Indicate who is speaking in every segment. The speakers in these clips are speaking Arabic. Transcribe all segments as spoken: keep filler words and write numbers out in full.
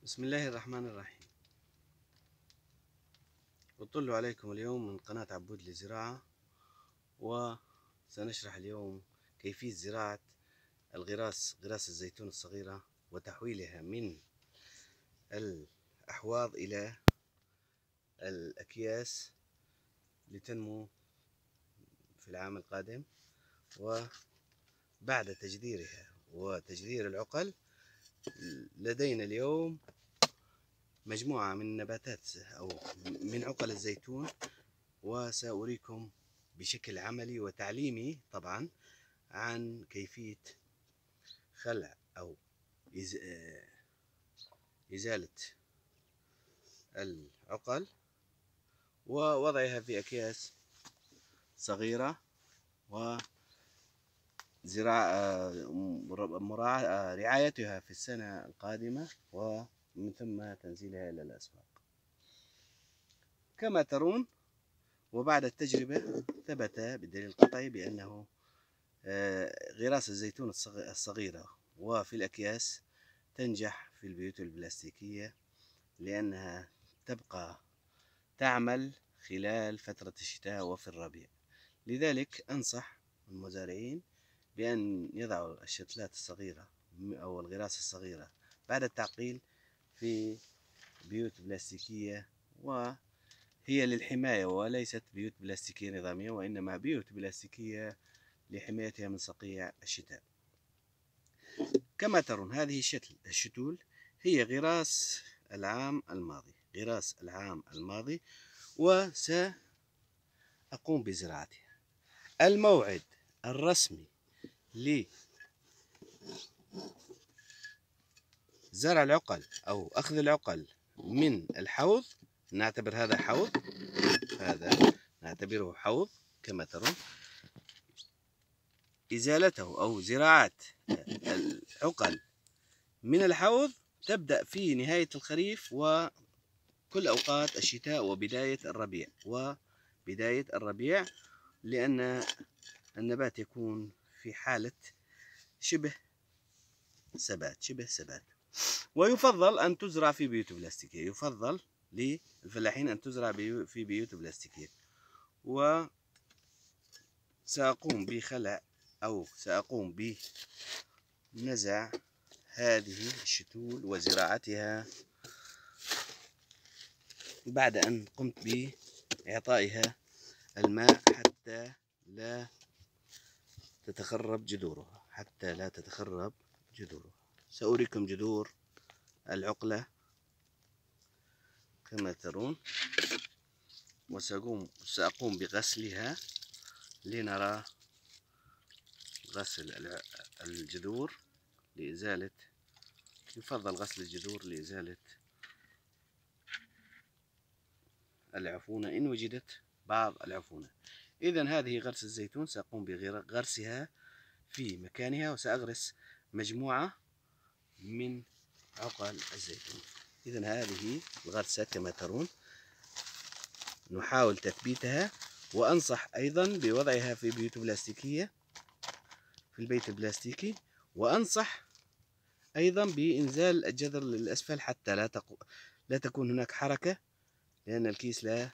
Speaker 1: بسم الله الرحمن الرحيم. أطل عليكم اليوم من قناة عبود للزراعة، وسنشرح اليوم كيفية زراعة الغراس غراس الزيتون الصغيرة وتحويلها من الأحواض إلى الأكياس لتنمو في العام القادم. وبعد تجذيرها وتجذير العقل، لدينا اليوم مجموعة من نباتات أو من عقل الزيتون، وسأريكم بشكل عملي وتعليمي طبعا عن كيفية خلع أو إزالة العقل ووضعها في أكياس صغيرة، وزراعة مراعاة رعايتها في السنة القادمة، ومن ثم تنزيلها إلى الأسواق. كما ترون، وبعد التجربة ثبت بالدليل القطعي بأنه غراس الزيتون الصغيرة وفي الأكياس تنجح في البيوت البلاستيكية، لأنها تبقى تعمل خلال فترة الشتاء وفي الربيع. لذلك أنصح المزارعين بأن يضعوا الشتلات الصغيرة أو الغراس الصغيرة بعد التعقيل في بيوت بلاستيكية، وهي للحماية وليست بيوت بلاستيكية نظامية، وإنما بيوت بلاستيكية لحمايتها من صقيع الشتاء. كما ترون، هذه الشتل الشتول هي غراس العام الماضي غراس العام الماضي وسأقوم بزراعتها. الموعد الرسمي لزرع العقل أو أخذ العقل من الحوض، نعتبر هذا حوض، هذا نعتبره حوض كما ترون، إزالته أو زراعة العقل من الحوض تبدأ في نهاية الخريف وكل أوقات الشتاء وبداية الربيع وبداية الربيع لأن النبات يكون في حالة شبه ثبات شبه ثبات ويفضل أن تزرع في بيوت بلاستيكية. يفضل للفلاحين أن تزرع في بيوت بلاستيكية. وسأقوم بخلع أو سأقوم بنزع هذه الشتول وزراعتها بعد أن قمت بإعطائها الماء حتى لا تتخرب جذورها حتى لا تتخرب جذورها. سأريكم جذور العقلة كما ترون، وسأقوم سأقوم بغسلها لنرى غسل الجذور لإزالة يفضل غسل الجذور لإزالة العفونة إن وجدت بعض العفونة. إذن هذه غرس الزيتون، سأقوم بغرسها في مكانها، وسأغرس مجموعة من عقل الزيتون. إذن هذه الغرسة كما ترون، نحاول تثبيتها، وأنصح أيضا بوضعها في بيوت بلاستيكية في البيت البلاستيكي، وأنصح أيضا بإنزال الجذر للأسفل حتى لا تقو... لا تكون هناك حركة، لأن الكيس لا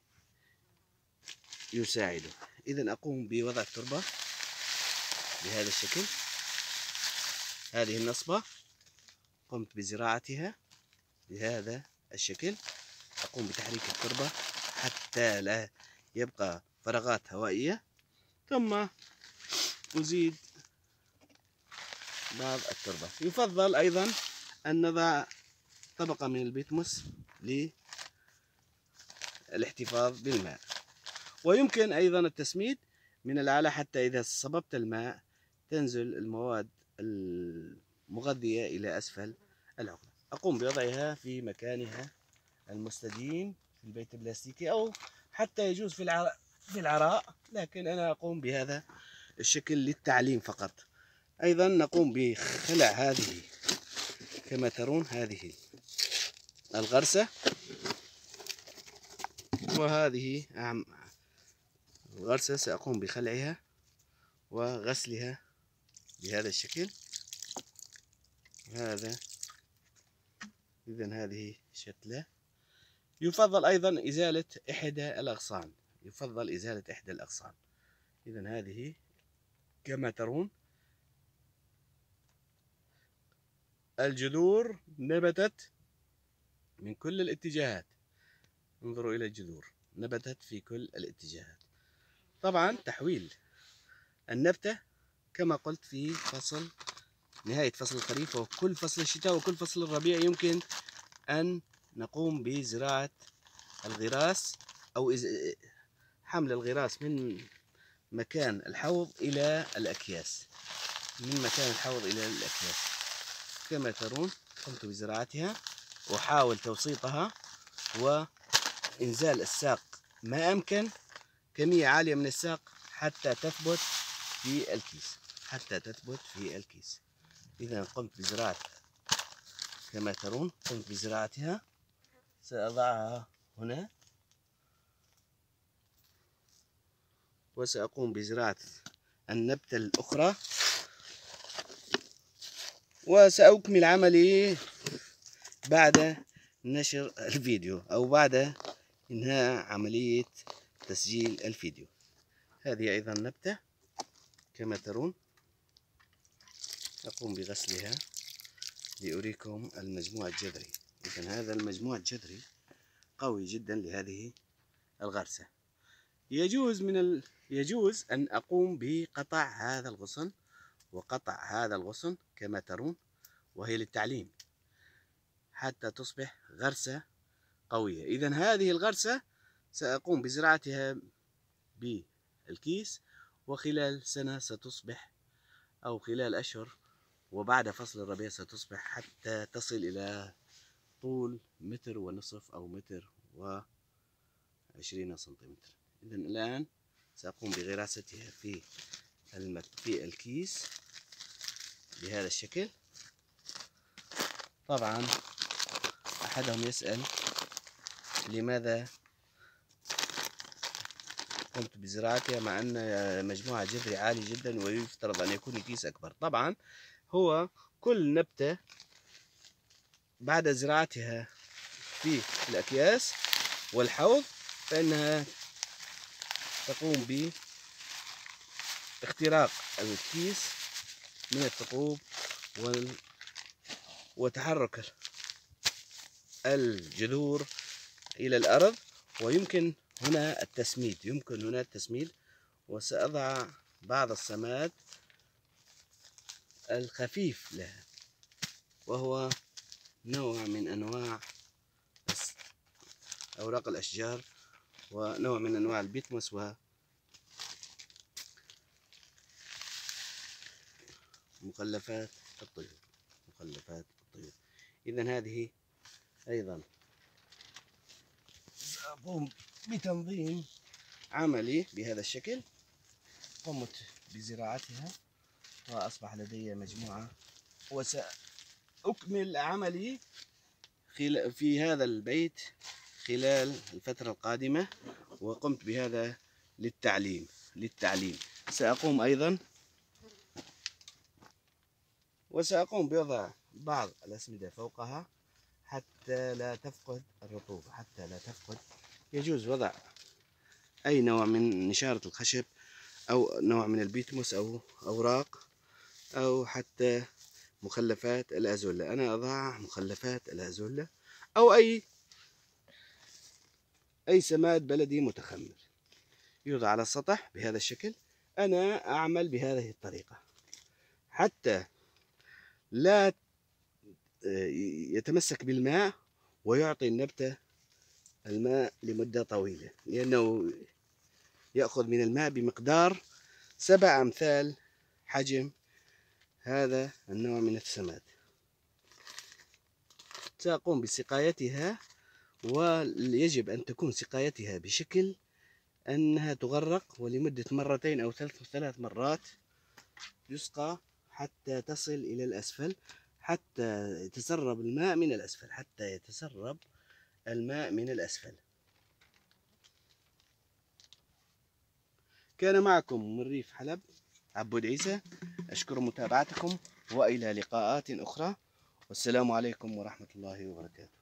Speaker 1: يساعده. إذن أقوم بوضع التربة بهذا الشكل. هذه النصبة قمت بزراعتها بهذا الشكل. أقوم بتحريك التربة حتى لا يبقى فراغات هوائية، ثم أزيد بعض التربة. يفضل أيضا أن نضع طبقة من البيتموس للاحتفاظ بالماء، ويمكن أيضا التسميد من الأعلى حتى إذا صببت الماء تنزل المواد المغذية إلى أسفل العقلة. أقوم بوضعها في مكانها المستديم في البيت البلاستيكي، أو حتى يجوز في العراء في العراء لكن أنا أقوم بهذا الشكل للتعليم فقط. أيضا نقوم بخلع هذه كما ترون هذه الغرسة، وهذه الغرسة سأقوم بخلعها وغسلها بهذا الشكل. هذا إذا هذه شتلة. يفضل أيضا إزالة إحدى الأغصان، يفضل إزالة إحدى الأغصان. إذا هذه كما ترون الجذور نبتت من كل الاتجاهات. انظروا إلى الجذور، نبتت في كل الاتجاهات. طبعا تحويل النبتة كما قلت في فصل نهاية فصل الخريف وكل فصل الشتاء وكل فصل الربيع يمكن أن نقوم بزراعة الغراس أو حمل الغراس من مكان الحوض إلى الأكياس، من مكان الحوض إلى الأكياس. كما ترون قمت بزراعتها وحاول توسيطها وإنزال الساق ما أمكن، كمية عالية من الساق حتى تثبت في الكيس، حتى تثبت في الكيس. إذا قمت بزراعة كما ترون، قمت بزراعتها. سأضعها هنا وسأقوم بزراعة النبتة الأخرى، وسأكمل عملي بعد نشر الفيديو أو بعد إنهاء عملية تسجيل الفيديو. هذه أيضا نبتة كما ترون، أقوم بغسلها لأريكم المجموع الجذري. إذن هذا المجموع الجذري قوي جدا لهذه الغرسة. يجوز من ال... يجوز أن أقوم بقطع هذا الغصن وقطع هذا الغصن كما ترون، وهي للتعليم حتى تصبح غرسة قوية. إذن هذه الغرسة سأقوم بزراعتها بالكيس، وخلال سنة ستصبح أو خلال أشهر وبعد فصل الربيع ستصبح حتى تصل إلى طول متر ونصف أو متر وعشرين سنتيمتر. إذن الآن سأقوم بغراستها في المك... في الكيس بهذا الشكل. طبعا أحدهم يسأل لماذا قمت بزراعتها مع أن مجموعة جذري عالي جدا ويفترض أن يكون الكيس أكبر. طبعا هو كل نبتة بعد زراعتها في الأكياس والحوض فإنها تقوم باختراق الكيس من الثقوب وال... وتحرك الجذور إلى الأرض، ويمكن هنا التسميد، يمكن هنا التسميد. وسأضع بعض السماد الخفيف لها، وهو نوع من أنواع أوراق الأشجار ونوع من أنواع البيتموس ومخلفات الطيور، مخلفات الطيور. إذن هذه أيضا سأقوم بتنظيم عملي بهذا الشكل. قمت بزراعتها وأصبح لدي مجموعة، وسأكمل عملي في هذا البيت خلال الفترة القادمة. وقمت بهذا للتعليم للتعليم سأقوم أيضا وسأقوم بوضع بعض الأسمدة فوقها حتى لا تفقد الرطوبة، حتى لا تفقد. يجوز وضع أي نوع من نشارة الخشب أو نوع من البيتموس أو أوراق أو حتى مخلفات الأزولة. أنا أضع مخلفات الأزولة أو أي أي سماد بلدي متخمر يوضع على السطح بهذا الشكل. أنا أعمل بهذه الطريقة حتى لا يتمسك بالماء ويعطي النبتة الماء لمدة طويلة، لأنه يأخذ من الماء بمقدار سبع أمثال حجم هذا النوع من السماد. سأقوم بسقايتها، ويجب أن تكون سقايتها بشكل أنها تغرق ولمدة مرتين أو ثلاث ثلاث مرات يسقى حتى تصل إلى الأسفل، حتى يتسرب الماء من الأسفل، حتى يتسرب الماء من الأسفل. كان معكم من ريف حلب عبود عيسى، أشكر متابعتكم وإلى لقاءات أخرى، والسلام عليكم ورحمة الله وبركاته.